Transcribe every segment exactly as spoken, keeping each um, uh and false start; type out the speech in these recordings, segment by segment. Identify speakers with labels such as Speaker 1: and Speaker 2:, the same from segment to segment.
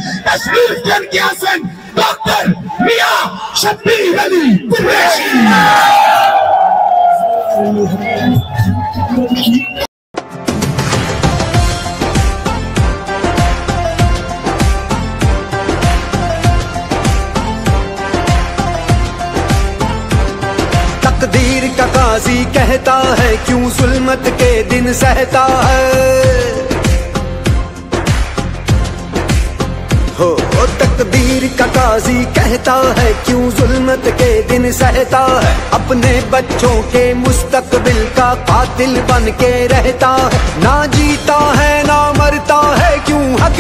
Speaker 1: तशरीफ लेके हसन डॉक्टर मियां शब्बीर अली कुरैशी।
Speaker 2: तकदीर का काजी कहता है क्यों जुल्मत के दिन सहता है। हो तकदीर का काजी कहता है क्यों जुल्मत के दिन सहता है। अपने बच्चों के मुस्तकबिल का कातिल बन के रहता है। ना जीता है ना मरता है क्यों हक।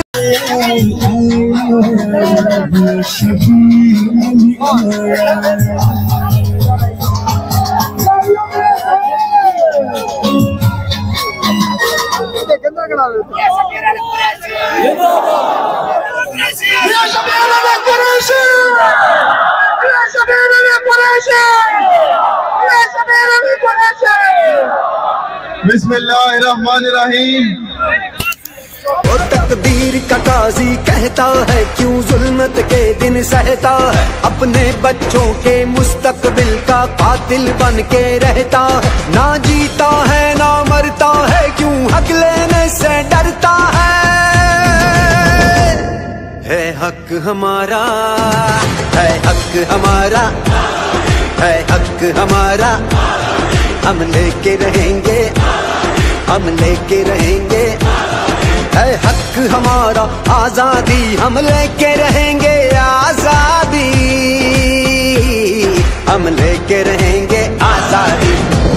Speaker 1: बिस्मिल्लाहिर्रहमानिर्रहीम।
Speaker 2: और तकदीर का काजी कहता है क्यों जुल्मत के दिन सहता है। अपने बच्चों के मुस्तकबिल का कातिल बन के रहता है। ना जीता है ना मरता है क्यों हक लेने से डरता है। है हक हमारा, है हक हमारा, है हक हमारा। हम लेके रहेंगे, हम लेके रहेंगे। है हक हमारा आजादी, हम लेके रहेंगे आजादी। हम लेके रहेंगे आजादी।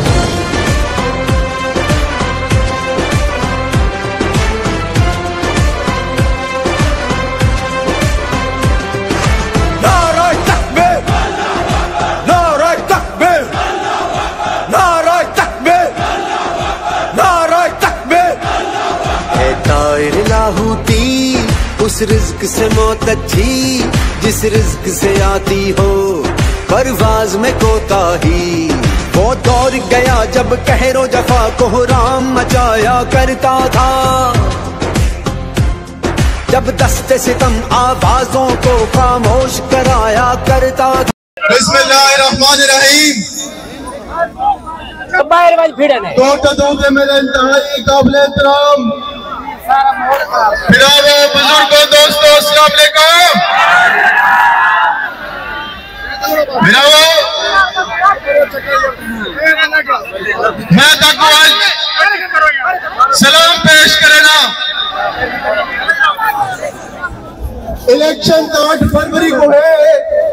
Speaker 2: नारे तकबीर, नारे तकबीर, नारे तकबीर, नारे तकबीर। है तायर लाहूती उस रिज्क से मौत अच्छी जिस रिज्क से आती हो परवाज में कोताही। वो दौर गया जब कहरो जफा को राम मचाया करता था। जब दस्ते सितम आवाजों को खामोश कराया करता था।
Speaker 1: बिस्मिल्लाहिर्रहमानिर्रहीम। तो के मेरे इंतहाई काबिल एहतराम बिरादरो, बुजुर्गों, दोस्तों, अस्सलाम वालेकुम। बिरादरो, मैं तक सलाम पेश करे ना। इलेक्शन आठ फरवरी को है,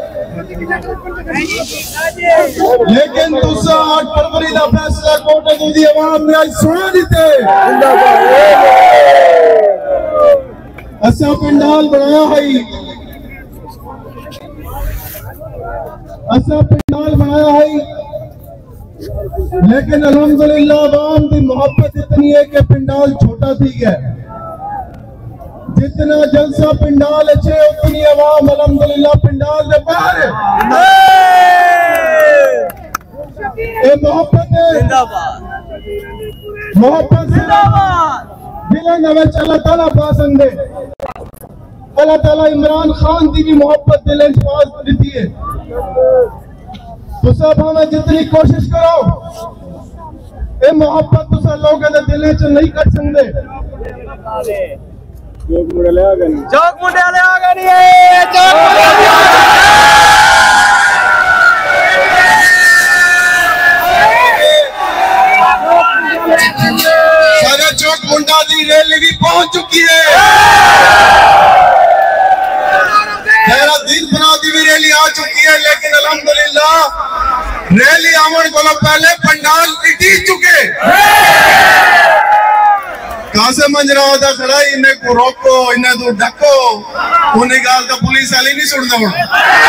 Speaker 1: लेकिन तुसा आठ फरवरी का फैसला कोर्ट दी आवाम ने आज सुना दिते। असा पिंडाल बनाया है, असा पिंडाल बनाया है, लेकिन अल्हम्दुलिल्लाह आवाम की मोहब्बत इतनी है कि पिंडाल छोटा थी गया। जितना जलसा पिंडाल अच्छे उतनी आवाम अल्हम्दुलिल्लाह पिंडाल दे बाहर है। ये मोहब्बत है, मोहब्बत जिन्हें अल्लाह ताला पसंद है। अल्लाह ताला इमरान खान की भी मोहब्बत दिल पास दी है। तुसा भावे जितनी कोशिश करो ये मोहब्बत तुसा लोगों के दिल च नहीं कर सकते। चौक मुंडे ले आ गए नहीं, चौक मुंडे ले आ गए नहीं, चौक मुंडे सारा चौक मुंडा दी रैली भी पहुंच चुकी है। मेरा दिन बना दी भी रैली आ चुकी है, लेकिन अल्हम्दुलिल्लाह रैली आवन को पहले पंडाल इटी चुके। कासे मंजरा होता खड़ा, इन्हें को रोको, इन्हें तो ढको, उन्हें गाल का पुलिस वाले नहीं सुनते हो।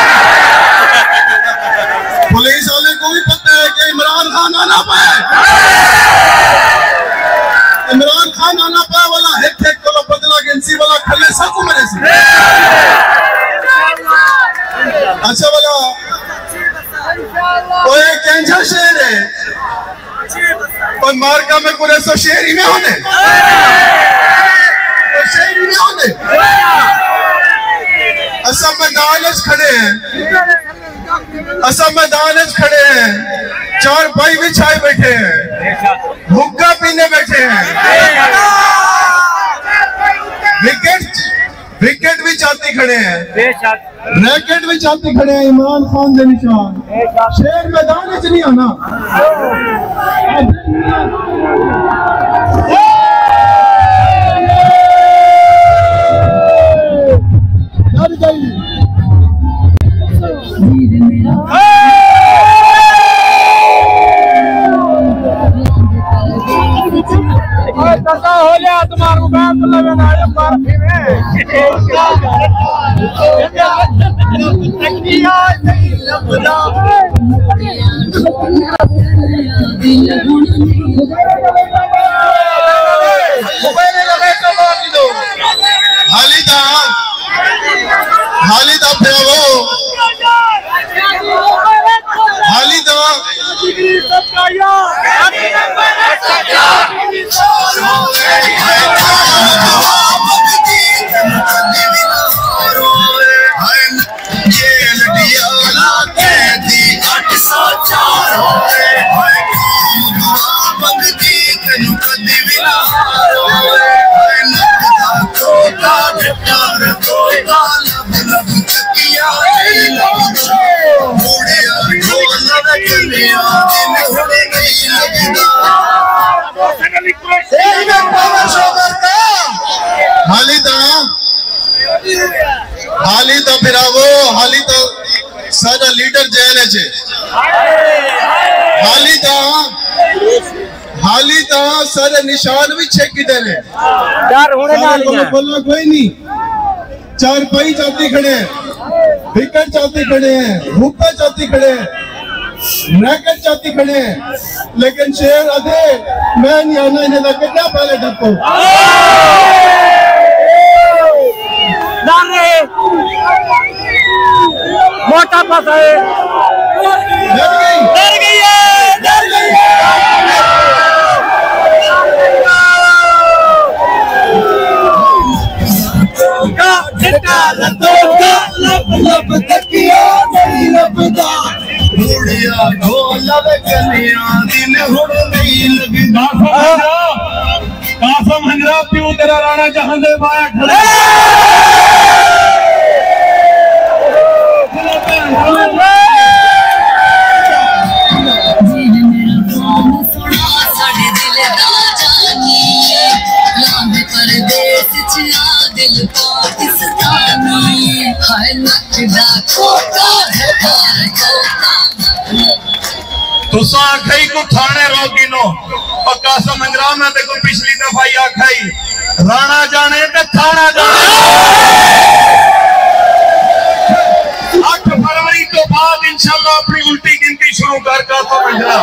Speaker 1: पुलिस वाले को भी पता है कि इमरान खान आना पाए, इमरान खान आना पाए वाला हेक हेक को बदला गिनसी वाला खले सकू मेरे से। अच्छा वाला कोई कैंसा शेर है, कोई मार्का में पूरे सौ शेर ही में होने, शेर ही में होने। असम मैदान खड़े हैं, असम मैदान खड़े हैं, चार भाई बिछाए बैठे हैं, हुक्का पीने बैठे हैं, विकेट विकेट भी चाहते खड़े हैं, रैकेट भी चाहते खड़े हैं। इमरान खान के निशान शेर मैदान च नहीं आना।
Speaker 3: हो गया तुम्हारा मुकाबला में ना पार्टी में
Speaker 1: हालिदा हालिदा ब्रावो हालिदा हाली तो फिरावो हाली तो सारा लीडर जेल है हाली तो हाली तो सारे निशान भी छे किधर है
Speaker 3: डर होने ना
Speaker 1: बोलना कोई नहीं। चार पाई चाहते खड़े हैं, विकेट चाहते खड़े हैं, हुक्का चाहते खड़े हैं, रैकेट चाहते खड़े हैं, लेकिन शेर अधे मैं नहीं आना इन्हें लगे क्या पहले डको
Speaker 3: मोटा फंसा है,
Speaker 1: डर गई
Speaker 3: डर गई है, डर गई है।
Speaker 2: लब तकिया नहीं लबदा मुड़िया ढोला कलिया दिल हुण नहीं लगदा।
Speaker 3: कासम हंजरा प्यू तेरा राणा जहां दे बाया खड़े
Speaker 4: तुसा आखाई को थाने रोकी नो पक्का समझरा मैं देखो पिछली दफा ही आखाई राणा जाने ते थाना जाने। आठ फरवरी तो बाद इंशाल्लाह अपनी उल्टी गिनती शुरू कर का समझरा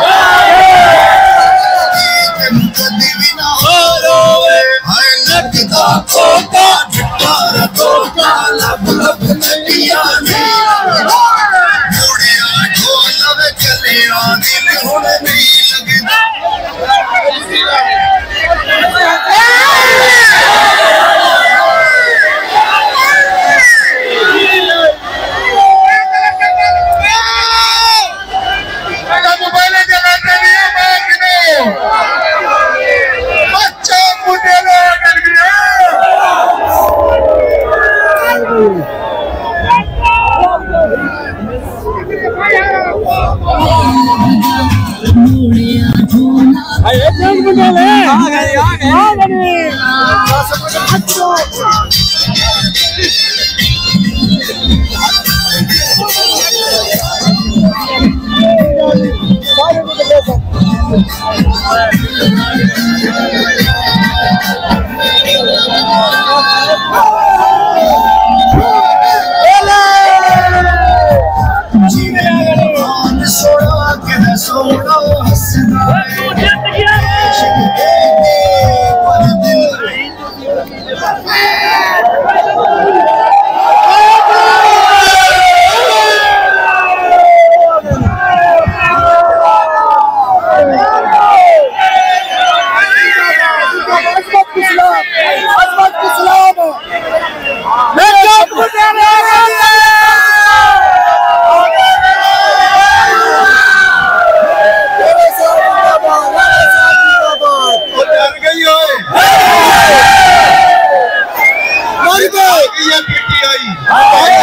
Speaker 1: गई है पीटीआई, आ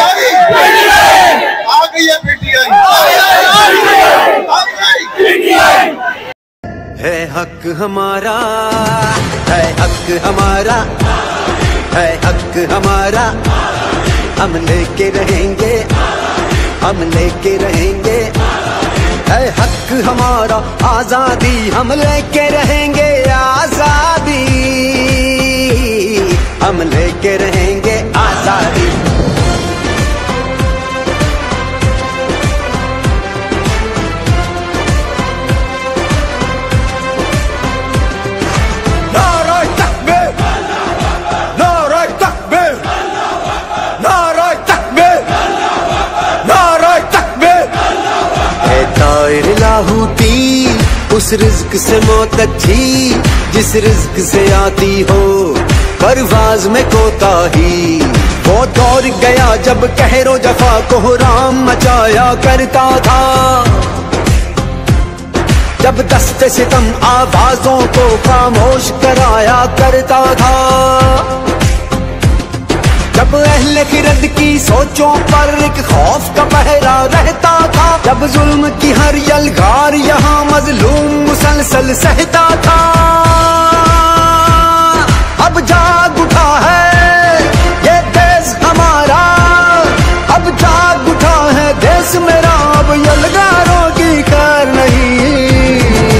Speaker 1: गई है पीटीआई,
Speaker 2: है हक हमारा, है हक हमारा, है हक हमारा, हम लेके रहेंगे, हम लेके रहेंगे, है हक हमारा, आजादी हम लेके रहेंगे, आजादी हम लेके रहेंगे, आजादी। लाहूती उस रिज्क से मौत अच्छी जिस रिज्क से आती हो परवाज में कोताही। वो दौर गया जब कहरो जफा को राम मचाया करता था, जब दस्ते सितम आवाजों को खामोश कराया करता था, जब अहले खिरद की सोचों पर एक खौफ का पहरा रहता था, जब जुल्म की हर यलगार यहाँ मजलूम मुसलसल सहता था। अब जाग उठा है ये देश हमारा, अब जाग उठा है देश मेरा, अब यलगारों की खैर नहीं।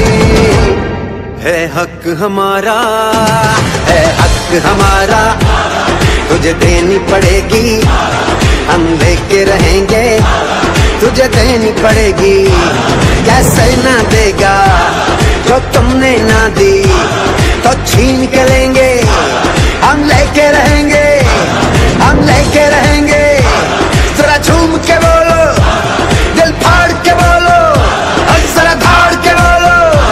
Speaker 2: है हक हमारा, है हक हमारा, तुझे देनी पड़ेगी, हम लेके रहेंगे, तुझे देनी पड़ेगी, कैसे ना देगा जो तुमने ना दी, तो छीन के लेंगे, हम लेके रहेंगे, हम लेके रहेंगे। जरा झूम के बोलो, दिल फाड़ के बोलो, और जरा धाड़ के बोलो।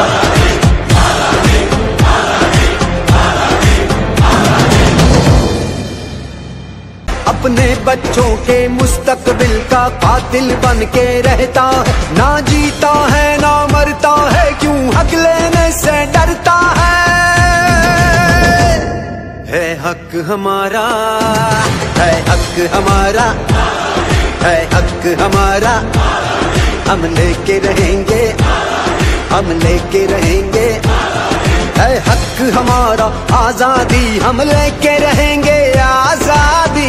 Speaker 2: अपने बच्चों के मुस्तकबिल का कातिल बन के रहता है, ना जीता है ना मरता है, क्यों हक लेने से डरता है। है हक हमारा, है हक हमारा, है हक हमारा, हम लेके रहेंगे, हम लेके रहेंगे, है हक हमारा, आजादी हम लेके रहेंगे, आजादी।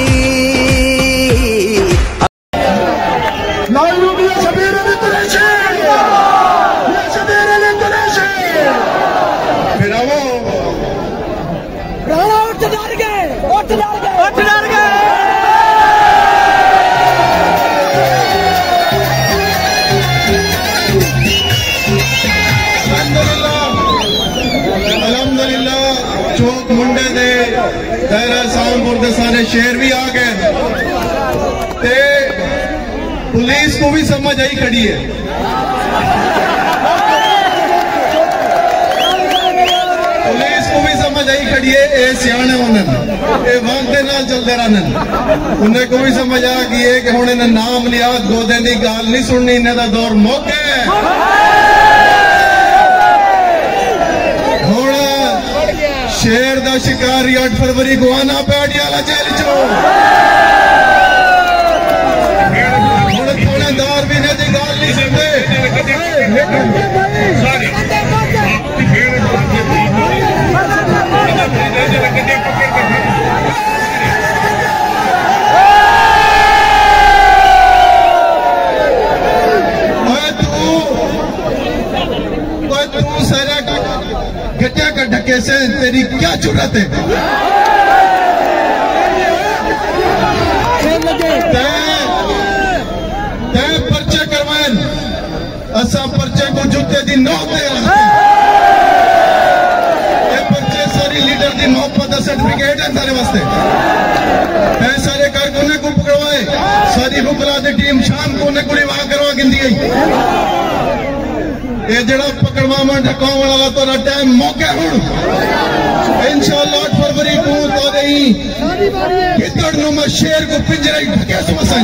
Speaker 1: चौक मुंडे दे दायरा सामपुर दे सारे शेर भी आ गए, ते पुलिस को भी समझ आई खड़ी है। पुलिस को भी समझ आई खड़ी है, ये सियाने होने ये वक्त दे नाल चलते रहने, उन्हें को भी समझ आ गई है कि हुण इन्हें नाम लिया गोदे की गाल नहीं सुननी, इन्हें दा दौर मुक है। शेर दा शिकारी अठ फरवरी को आना पैडियाला जेल चो, हुण थानेदार भी ने दी गल नहीं सुनते। तू सारा गड्ढा का ढके से तेरी क्या जरूरत है? तै पर्चे करवाए, असा पर्चे को जुते दी नौक दे रहे, ये पर्चे सारी लीडर दी मोहब्बत का सर्टिफिकेट है सारे वास्ते। तै सारे कारकुने को पकड़वाए, सारी बुकला दी टीम शाम को ने कुड़ी वहां करवा गिंदी गई। ये जड़ा पकड़वावा ढकाव वाला तो टाइम मौके हुण इंशाअल्लाह आठ फरवरी को तो नहीं कितड़ नुमा शेर को पिंजरे ढके समझ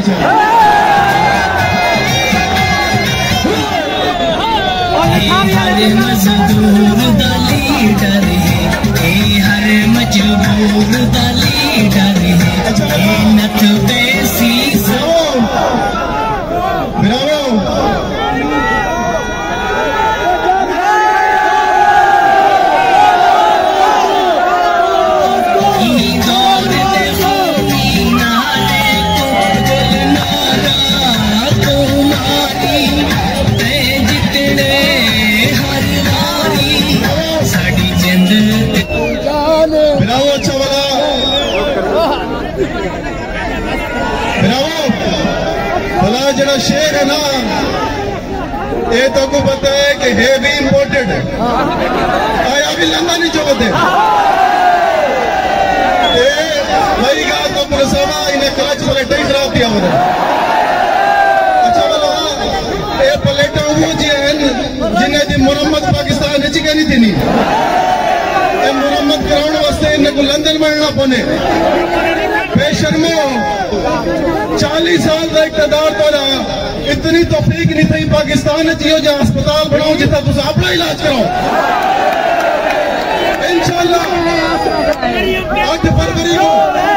Speaker 1: हर मजदूर दा लीडर है, हर मजबूर दा लीडर जरा शेर है ना, ये तो को पता है कि है भी इम्पोर्टेड है, आया भी लंदा नहीं चौकते भाई गा तो पुरसवा इन्हें क्लच प्लेट ही खराब किया होता। अच्छा बोला ये प्लेट वो जी है जिन्हें जी मुरम्मत पाकिस्तान ने चिकनी थी नहीं, ये मुरम्मत कराने वास्ते इन्हें को लंदन मिलना पड़े। बेशर्मो चालीस साल का इकतदार तो रहा, इतनी तौफीक नहीं थी पाकिस्तान जियो जो अस्पताल बनाओ जितना तुम अपना इलाज कराओ। इंशाअल्लाह आठ फरवरी को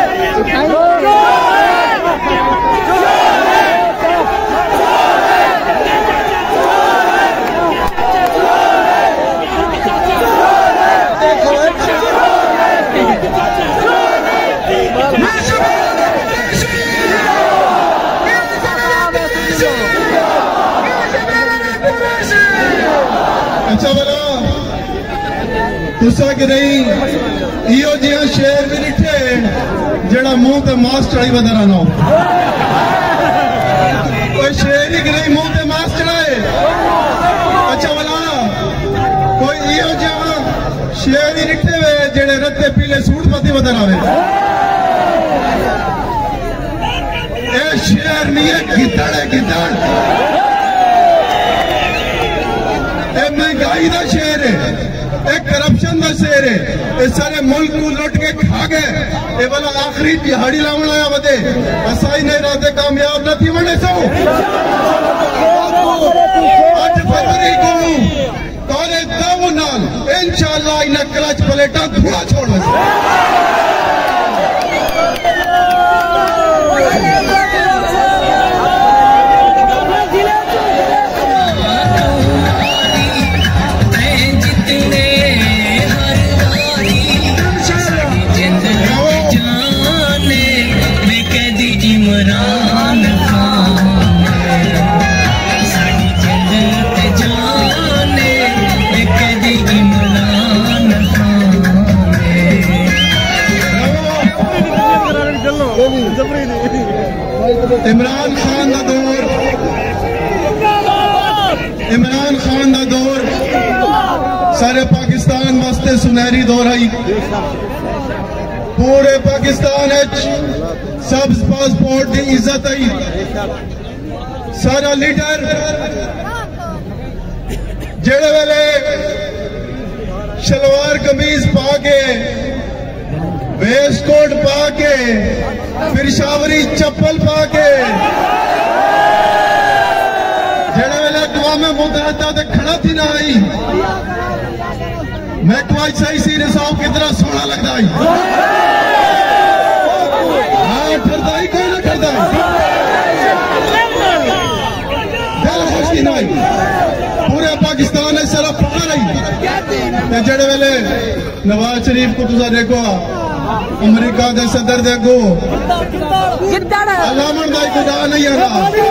Speaker 1: तुसा कि नहीं इो जिहा शेर भी डिठे जड़ा मुंह ते मास्क चढ़ाई बदर आना हो, कोई शेर ही कि नहीं मुंह ते मास्क चढ़ाए। अच्छा भला कोई इो जिहा शेर ही डिठे वे जेड़े रत्ते पीले सूट पति बदर आवे। ए शेर नहीं है, गिद्दड़ है, गिद्दड़। ए महंगाई का शेर है, एक करप्शन का शेर है, ये सारे मुल्क को लुट के खा गए। ये वाला आखिरी दिहाड़ी लावन आया बदे असा ही नहीं रहते कामयाब नहीं बने सो। आठ फरवरी को तोरे दाव नाल इंशाअल्लाह इन क्लच प्लेटा धुआं छोड़ इमरान खान का दौर, इमरान खान का दौर सारे पाकिस्तान वास्ते सुनहरी दौर है। पूरे पाकिस्तान सब पासपोर्ट की इज्जत आई। सारा लीडर जेड़े वेले शलवार कमीज पा के वेस्ट कोट पा के फिर शावरी चप्पल पा के जेड़े वेले अक़वाम मुत्तहिदा ते खड़ा थी ना आई, मैं तो आज सही सी साहब कितना सोना लगता है। हाँ ठरदा ही कोई ना ठरदा दिल खुशी ना आई। पूरे पाकिस्तान में सिर्फ पकड़ रही जेड़े वेले नवाज शरीफ को तुसा देखो अमेरिका के सदर देखो अलामन का खुदा नहीं है,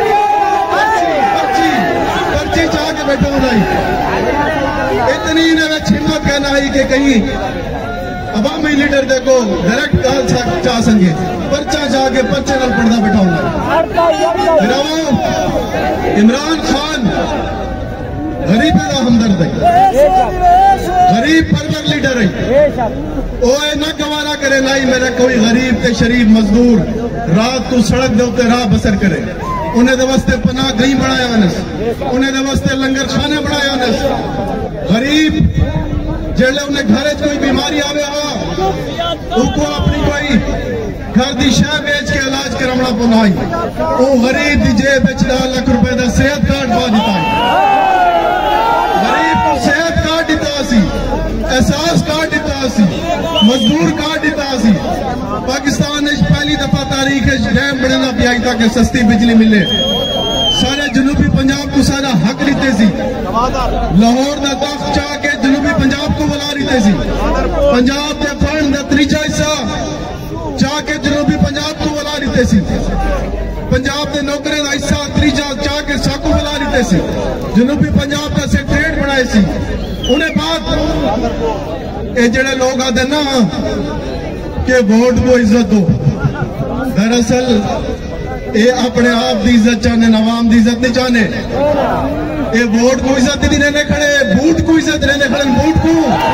Speaker 1: पर्ची पर्ची चाह के बैठा होना इतनी इन्हें हिम्मत कहना है कि कहीं अवामी लीडर देखो डायरेक्ट कहा चाह सके पर्चा जाके पर्चे नाल पढ़ना बैठा होना। इमरान खान गरीब का हमदर्द है, गरीब परवर लीडर है। वो ना गवारा करे लाई मेरा कोई गरीब ते शरीफ मजदूर रात को सड़क दे उत्ते राह बसर करे। उन्हें दे वास्ते पनाह गई बनाया नस, उन्हें दे वास्ते लंगर खाने बनाया नस। गरीब जेले उन्हें घर कोई बीमारी आवे हो उसको अपनी कोई घर की शह बेच के इलाज करवाना पौनाई, वो गरीब की जेब में चार लाख रुपए का सेहत कार्ड पा दिता है। गरीब को सेहत कार्ड दिता सी, एहसास कार्ड दिता सी, मजदूर कार्ड दिता सी। पाकिस्तान ने पहली दफा तारीख डैम बनना पिया ताकि सस्ती बिजली मिले। सारे जनूबी पंजाब को सारा हक रीते सी, लाहौर का तख्त चाह के जनूबी पंजाब को बुला रीते सी, पंजाब के फंड का त्रीजा हिस्सा चाह के जनूबी पंजाब को बुला रीते सी, पंजाब के नौकरे का हिस्सा त्रीजा चाह के साकू बुला रीते सी, जनूबी पंजाब का सेक्रेटरीट बनाए सी। उन्हें बात ये जड़े लोग आते ना कि वोट को इज्जत दो, दरअसल ये अपने आप की इज्जत चाहने, अवाम की इज्जत नहीं चाहने। ये वोट को इज्जत नहीं देने खड़े, बूट को इज्जत देने खड़े। बूट को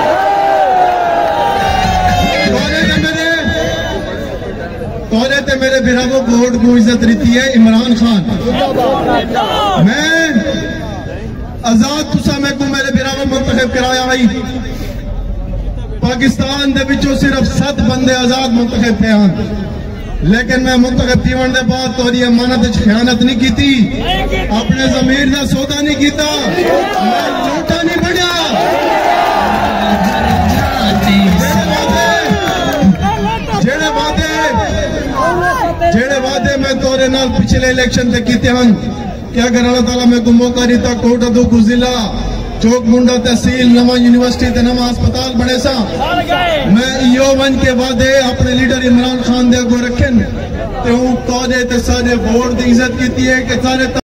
Speaker 1: मेरे तोरे ते मेरे बिरागो वोट को इज्जत रीती है इमरान खान। मैं आजाद तुसा मैं को मेरे बिरागो मुंतखब कराया भाई, पाकिस्तान दे विचों सिर्फ सत बंदे आजाद मुंतखब थे हैं, लेकिन मैं मुंतखब थीवन दे बाद तोरी अमानत खयानत नहीं की, अपने जमीर का सौदा नहीं किया, मैं लोटा नहीं बढ़िया। जेड़े वादे जेड़े वादे मैं तोरे नाल पिछले इलेक्शन से किए हैं कि अगर अल्लाह ताला मैं को मौका दिता कोटा दो को जिला चौक मुंडा तहसील नवा यूनिवर्सिटी ते नवा अस्पताल बने सा, मैं यो वन के वादे अपने लीडर इमरान खान दे अगो रखे ते सारे वोट की इज्जत की है कि सारे